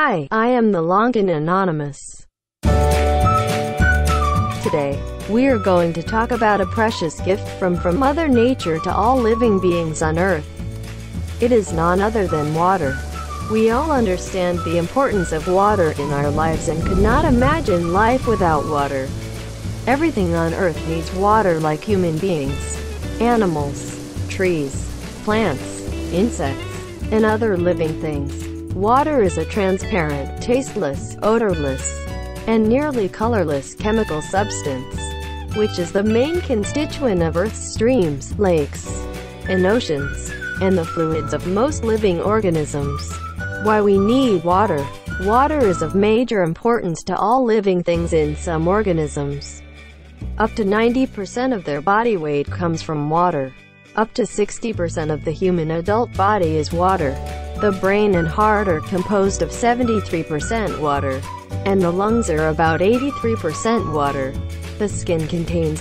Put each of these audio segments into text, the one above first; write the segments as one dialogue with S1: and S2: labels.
S1: Hi, I am the long and anonymous. Today, we're going to talk about a precious gift from Mother Nature to all living beings on Earth. It is none other than water. We all understand the importance of water in our lives and could not imagine life without water. Everything on Earth needs water, like human beings, animals, trees, plants, insects, and other living things. Water is a transparent, tasteless, odorless, and nearly colorless chemical substance, which is the main constituent of Earth's streams, lakes, and oceans, and the fluids of most living organisms. Why we need water. Water is of major importance to all living things. In some organisms, up to 90% of their body weight comes from water. Up to 60% of the human adult body is water. The brain and heart are composed of 73% water, and the lungs are about 83% water. The skin contains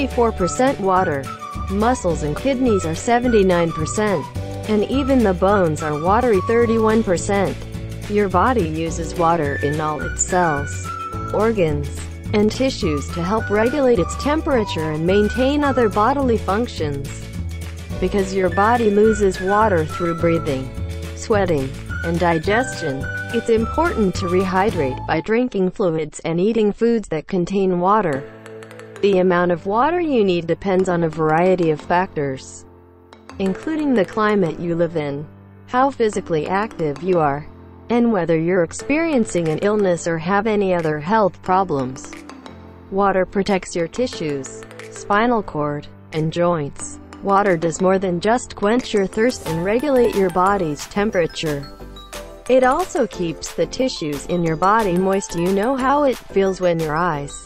S1: 64% water. Muscles and kidneys are 79%, and even the bones are watery 31%. Your body uses water in all its cells, organs, and tissues to help regulate its temperature and maintain other bodily functions. Because your body loses water through breathing, sweating, and digestion, it's important to rehydrate by drinking fluids and eating foods that contain water. The amount of water you need depends on a variety of factors, including the climate you live in, how physically active you are, and whether you're experiencing an illness or have any other health problems. Water protects your tissues, spinal cord, and joints. Water does more than just quench your thirst and regulate your body's temperature. It also keeps the tissues in your body moist. You know how it feels when your eyes,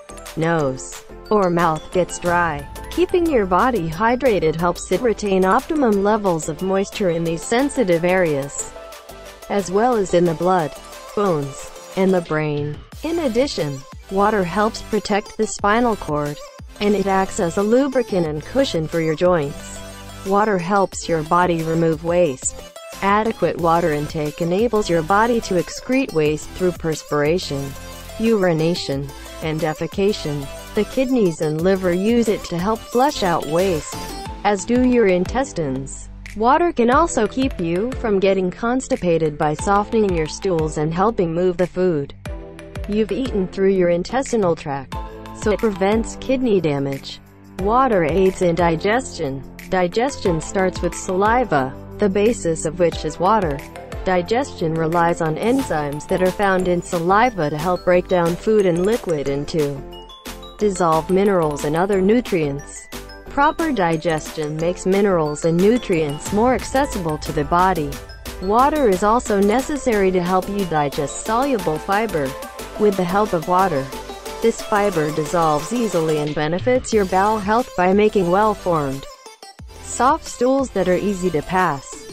S1: nose, or mouth gets dry. Keeping your body hydrated helps it retain optimum levels of moisture in these sensitive areas, as well as in the blood, bones, and the brain. In addition, water helps protect the spinal cord, and it acts as a lubricant and cushion for your joints. Water helps your body remove waste. Adequate water intake enables your body to excrete waste through perspiration, urination, and defecation. The kidneys and liver use it to help flush out waste, as do your intestines. Water can also keep you from getting constipated by softening your stools and helping move the food you've eaten through your intestinal tract, so it prevents kidney damage. Water aids in digestion. Digestion starts with saliva, the basis of which is water. Digestion relies on enzymes that are found in saliva to help break down food and liquid into dissolved minerals and other nutrients. Proper digestion makes minerals and nutrients more accessible to the body. Water is also necessary to help you digest soluble fiber. With the help of water, this fiber dissolves easily and benefits your bowel health by making well-formed, soft stools that are easy to pass.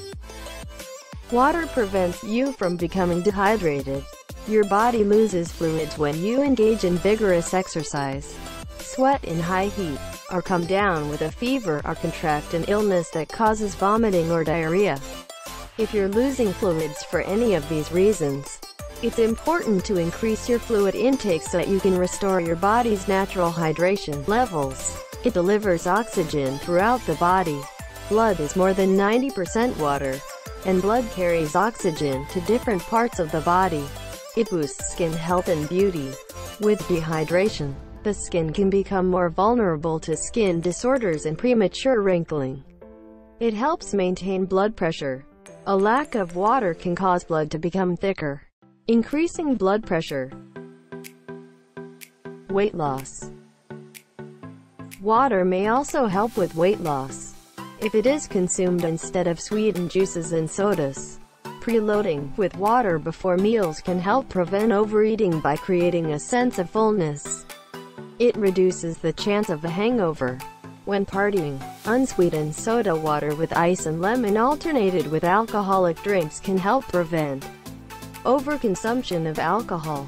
S1: Water prevents you from becoming dehydrated. Your body loses fluids when you engage in vigorous exercise, sweat in high heat, or come down with a fever or contract an illness that causes vomiting or diarrhea. If you're losing fluids for any of these reasons, it's important to increase your fluid intake so that you can restore your body's natural hydration levels. It delivers oxygen throughout the body. Blood is more than 90% water, and blood carries oxygen to different parts of the body. It boosts skin health and beauty. With dehydration, the skin can become more vulnerable to skin disorders and premature wrinkling. It helps maintain blood pressure. A lack of water can cause blood to become thicker, increasing blood pressure. Weight loss. Water may also help with weight loss if it is consumed instead of sweetened juices and sodas. Preloading with water before meals can help prevent overeating by creating a sense of fullness. It reduces the chance of a hangover. When partying, unsweetened soda water with ice and lemon alternated with alcoholic drinks can help prevent overconsumption of alcohol.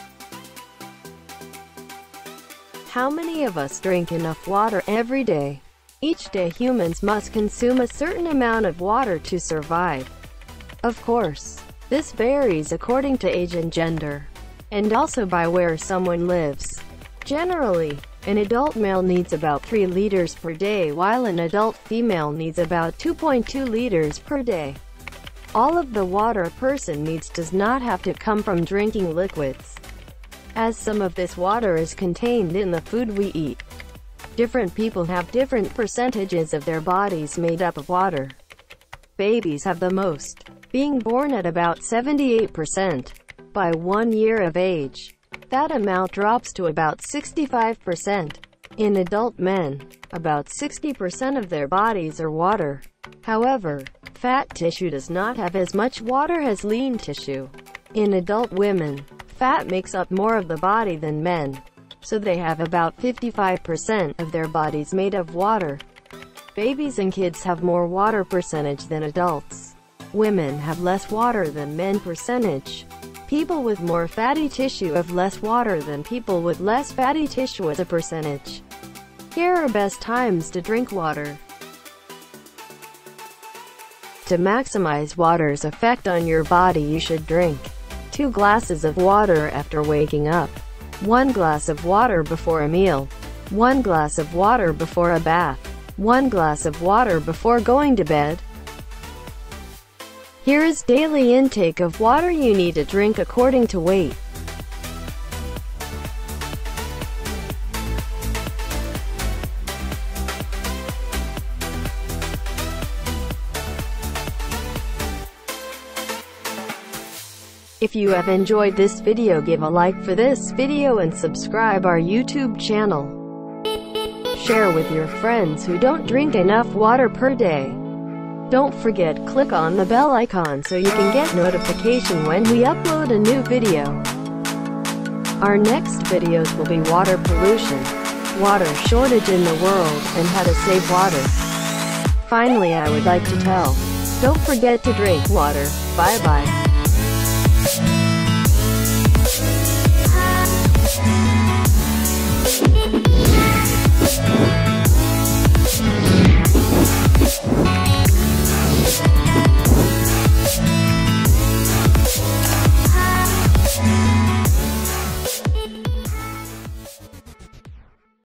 S1: How many of us drink enough water every day? Each day humans must consume a certain amount of water to survive. Of course, This varies according to age and gender, and also by where someone lives. Generally, an adult male needs about 3 liters per day, while an adult female needs about 2.2 liters per day. All of the water a person needs does not have to come from drinking liquids, as some of this water is contained in the food we eat. Different people have different percentages of their bodies made up of water. Babies have the most, being born at about 78%. By 1 year of age, that amount drops to about 65%. In adult men, about 60% of their bodies are water. However, fat tissue does not have as much water as lean tissue. In adult women, fat makes up more of the body than men, so they have about 55% of their bodies made of water. Babies and kids have more water percentage than adults. Women have less water than men percentage. People with more fatty tissue have less water than people with less fatty tissue as a percentage. Here are best times to drink water. To maximize water's effect on your body, you should drink 2 glasses of water after waking up, 1 glass of water before a meal, 1 glass of water before a bath, 1 glass of water before going to bed. Here is daily intake of water you need to drink according to weight. If you have enjoyed this video, give a like for this video and subscribe our YouTube channel. Share with your friends who don't drink enough water per day. Don't forget, click on the bell icon so you can get notification when we upload a new video. Our next videos will be water pollution, water shortage in the world, and how to save water. Finally, I would like to tell, don't forget to drink water. Bye bye.